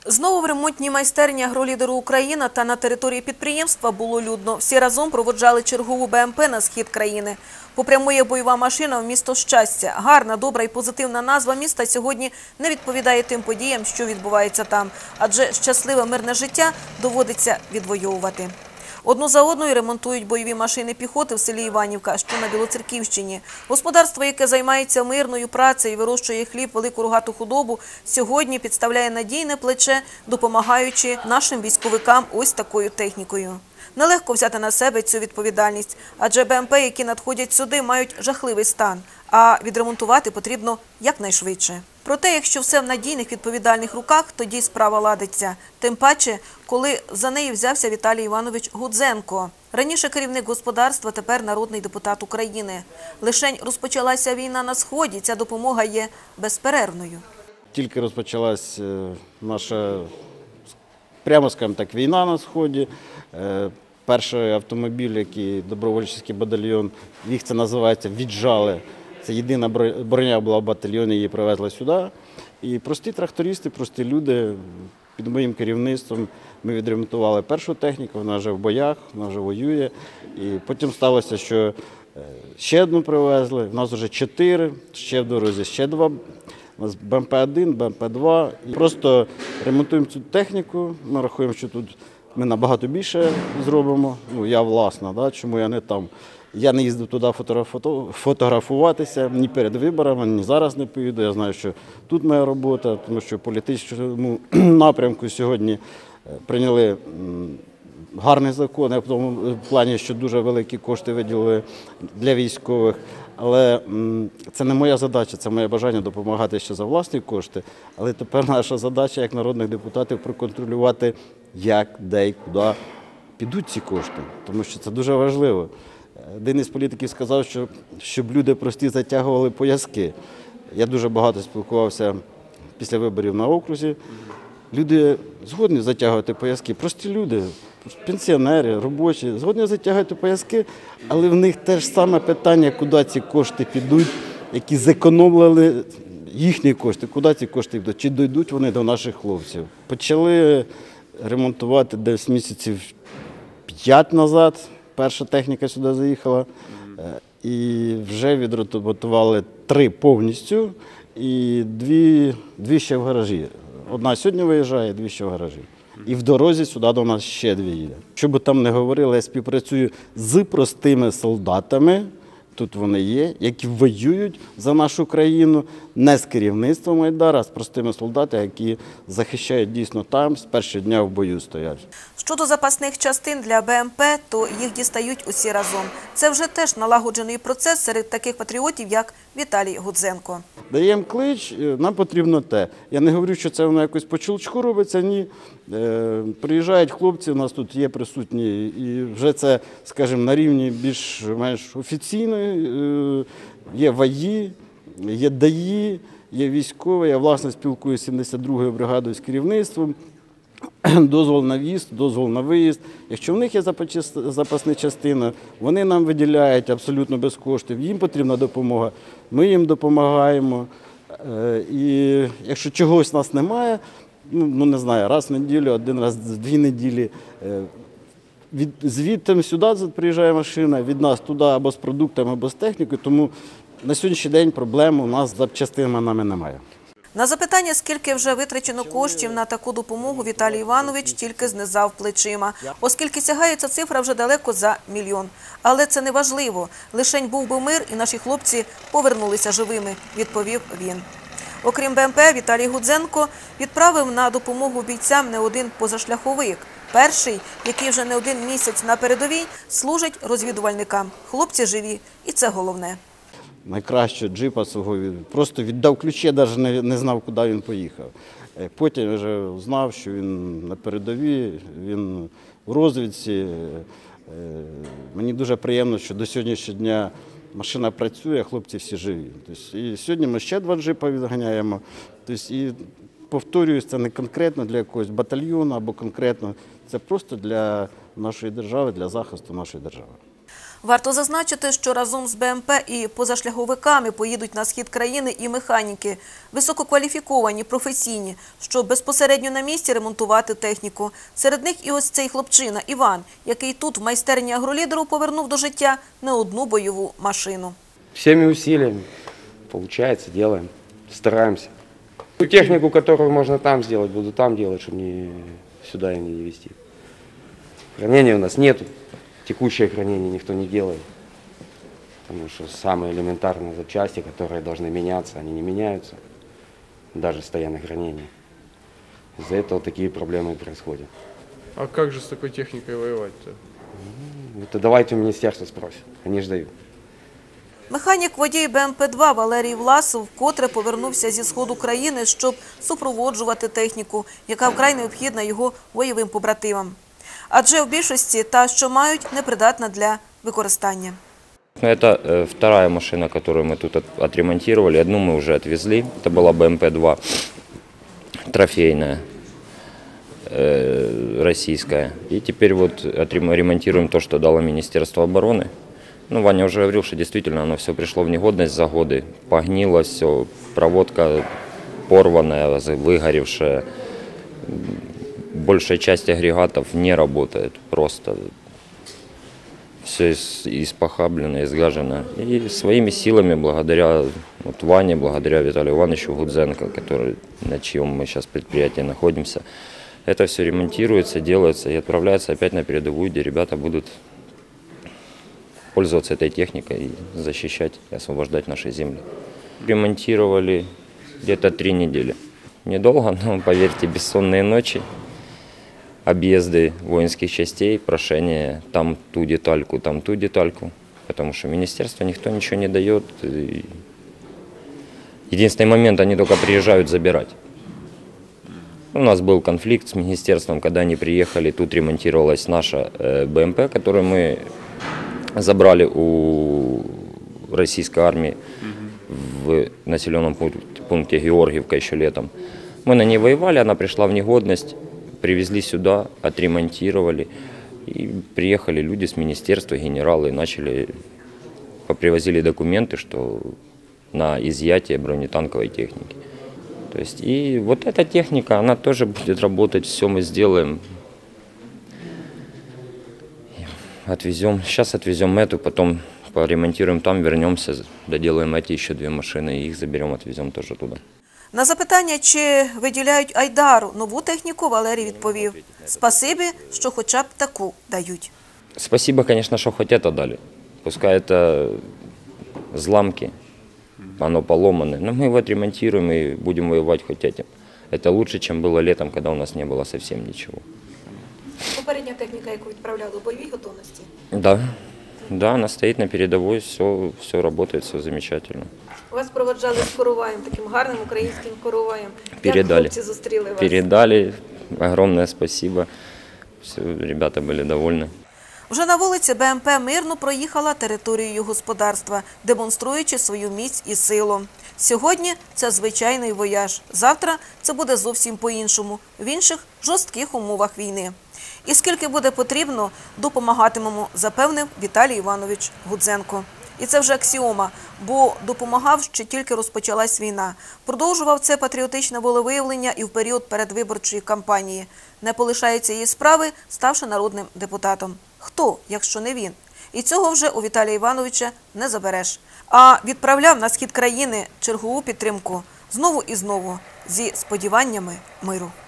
Знову в ремонтній майстерні «Агролідеру Україна» та на території підприємства було людно. Всі разом проводжали чергову БМП на схід країни. Попрямує бойова машина в місто щастя. Гарна, добра і позитивна назва міста сьогодні не відповідає тим подіям, що відбуваються там. Адже щасливе мирне життя доводиться відвоювати. Одну за одною ремонтують бойові машини піхоти в селі Іванівка, що на Білоцерківщині. Господарство, яке займається мирною працею і вирощує хліб, велику рогату худобу, сьогодні підставляє надійне плече, допомагаючи нашим військовикам ось такою технікою. Нелегко взяти на себе цю відповідальність, адже БМП, які надходять сюди, мають жахливий стан, а відремонтувати потрібно якнайшвидше. Проте, якщо все в надійних відповідальних руках, тоді справа ладиться. Тим паче, коли за неї взявся Віталій Іванович Гудзенко. Раніше керівник господарства, тепер народний депутат України. Лишень розпочалася війна на Сході, ця допомога є безперервною. Тільки розпочалась наша, прямо скажімо так, війна на Сході. Перший автомобіль, який добровольчий батальйон, їх це називається «віджали». Це єдина броня була в батальйоні, її привезли сюди. І прості трактористи, прості люди, під моїм керівництвом ми відремонтували першу техніку, вона вже в боях, вона вже воює. І потім сталося, що ще одну привезли, в нас вже 4, ще в дорозі ще 2. У нас БМП-1, БМП-2. І просто ремонтуємо цю техніку, ми рахуємо, що тут ми набагато більше зробимо. Ну, я власна, чому я не там. Я не їздив туди фотографуватися ні перед виборами, ні зараз не поїду. Я знаю, що тут моя робота, тому що в політичному напрямку сьогодні прийняли гарний закон, в тому плані, що дуже великі кошти виділили для військових. Але це не моя задача, це моє бажання допомагати ще за власні кошти. Але тепер наша задача, як народних депутатів, проконтролювати, як, де і куди підуть ці кошти. Тому що це дуже важливо. Один із політиків сказав, що щоб люди прості затягували пояски. Я дуже багато спілкувався після виборів на окрузі. Люди згодні затягувати пояски, прості люди, пенсіонери, робочі, згодні затягувати пояски, але в них те ж саме питання, куди ці кошти підуть, які зекономили їхні кошти, куди ці кошти йдуть, чи дійдуть вони до наших хлопців. Почали ремонтувати десь місяців 5 назад. Перша техніка сюди заїхала, і вже відремонтували 3 повністю, і 2 ще в гаражі. Одна сьогодні виїжджає, 2 ще в гаражі. І в дорозі сюди до нас ще 2 їде. Що би там не говорили, я співпрацюю з простими солдатами, тут вони є, які воюють за нашу країну, не з керівництвом Айдара, а з простими солдатами, які захищають дійсно там, з першого дня в бою стоять. Щодо запасних частин для БМП, то їх дістають усі разом. Це вже теж налагоджений процес серед таких патріотів, як Віталій Гудзенко. Даємо клич, нам потрібно те. Я не говорю, що це воно якось по щелчку робиться, ні. Приїжджають хлопці, у нас тут є присутні, і вже це, скажімо, на рівні більш-менш офіційної. Є ВАї, є ДАї, є військові. Я, власне, спілкуюся з 72-ю бригадою з керівництвом. Дозвол на в'їзд, дозвол на виїзд. Якщо в них є запасна частина, вони нам виділяють абсолютно без коштів, їм потрібна допомога, ми їм допомагаємо. І якщо чогось у нас немає, ну не знаю, раз в неділю, один раз в 2 неділі, звідти сюди приїжджає машина, від нас туди або з продуктами, або з технікою, тому на сьогоднішній день проблем у нас з запчастинами немає. На запитання, скільки вже витрачено коштів на таку допомогу, Віталій Іванович тільки знизав плечима, оскільки сягає ця цифра вже далеко за 1 мільйон. Але це не важливо. Лишень був би мир, і наші хлопці повернулися живими, відповів він. Окрім БМП, Віталій Гудзенко відправив на допомогу бійцям не один позашляховик. Перший, який вже не 1 місяць на передовій, служить розвідувальникам. Хлопці живі, і це головне. Найкращого джипа свого, просто віддав ключі, навіть не знав, куди він поїхав. Потім вже знав, що він на передовій, він у розвідці. Мені дуже приємно, що до сьогоднішнього дня машина працює, хлопці всі живі. І сьогодні ми ще 2 джипа відганяємо. І повторююсь, це не конкретно для якогось батальйону або конкретно, це просто для нашої держави, для захисту нашої держави. Варто зазначити, що разом з БМП і позашляховиками поїдуть на схід країни і механіки, висококваліфіковані, професійні, щоб безпосередньо на місці ремонтувати техніку. Серед них і ось цей хлопчина Іван, який тут в майстерні агролідеру повернув до життя не одну бойову машину. Всеми усилиями. Получается, делаем, стараемся. Ту технику, которую можно там сделать, буду там делать, чтобы не сюда и не везти. Хранения у нас нету. Текущее хранение никто не делает. Потому что самые элементарные запчасти, которые должны меняться, они не меняются. Даже стоя на хранении. Из-за этого такие проблемы и происходят. А как же с такой техникой воевать-то? Это давайте у министерства спросим. Они ж дают. Механік-водій БМП-2 Валерій Власов вкотре повернувся зі сходу країни, щоб супроводжувати техніку, яка вкрай необхідна його бойовим побратимам. Адже в більшості та, що мають, непридатна для використання. Это вторая машина, которую мы тут отремонтировали. Одну мы уже отвезли. Это была БМП-2 трофейная, российская. И теперь вот ремонтируем то, что дало Министерство обороны. Ну, Ваня уже говорил, что действительно оно все пришло в негодность за годы. Погнило все, проводка порванная, выгоревшая. Большая часть агрегатов не работает, просто все испохаблено, изгажено. И своими силами, благодаря Ване, благодаря Виталию Ивановичу Гудзенко, на чьем мы сейчас предприятии находимся, это все ремонтируется, делается и отправляется опять на передовую, где ребята будут пользоваться этой техникой и защищать и освобождать наши земли. Ремонтировали где-то 3 недели. Недолго, но, поверьте, бессонные ночи. Объезды воинских частей, прошение там ту детальку, потому что министерство никто ничего не дает. И единственный момент, они только приезжают забирать. У нас был конфликт с министерством, когда они приехали, тут ремонтировалась наша БМП, которую мы забрали у российской армии в населенном пункте Георгиевка еще летом. Мы на ней воевали, она пришла в негодность. Привезли сюда, отремонтировали, и приехали люди с министерства, генералы, и привозили документы, что на изъятие бронетанковой техники. То есть, и вот эта техника, она тоже будет работать, все мы сделаем. Сейчас отвезем эту, потом поремонтируем там, вернемся, доделаем эти еще 2 машины, и их заберем, отвезем тоже туда. На запитання, чи виділяють Айдару нову техніку, Валерій відповів: «Спасибі, що хоча б таку дають». Спасибо, конечно, что хоть это дали. Пускай это взламки, оно поломано, но мы его отремонтируем и будем воевать хоть этим. Это лучше, чем было летом, когда у нас не было совсем ничего. Попередня техніка, яку відправляли у бойовій готовності? Да, она стоит на передовой, все работает, все замечательно. Вас проводжали з короваєм, таким гарним українським короваєм. Передали. Як хлопці зустріли вас? Передали, огромное спасибо, все, ребята были довольны. Вже на вулиці БМП мирно проїхала територією господарства, демонструючи свою міць і силу. Сьогодні це звичайний вояж, завтра це буде зовсім по-іншому, в інших жорстких умовах війни. І скільки буде потрібно, допомагатимемо, запевнив Віталій Іванович Гудзенко. І це вже аксіома, бо допомагав, ще тільки розпочалась війна. Продовжував це патріотичне волевиявлення і в період передвиборчої кампанії. Не полишається її справи, ставши народним депутатом. Хто, якщо не він? І цього вже у Віталія Івановича не забереш. А відправляв на схід країни чергову підтримку. Знову і знову, зі сподіваннями миру.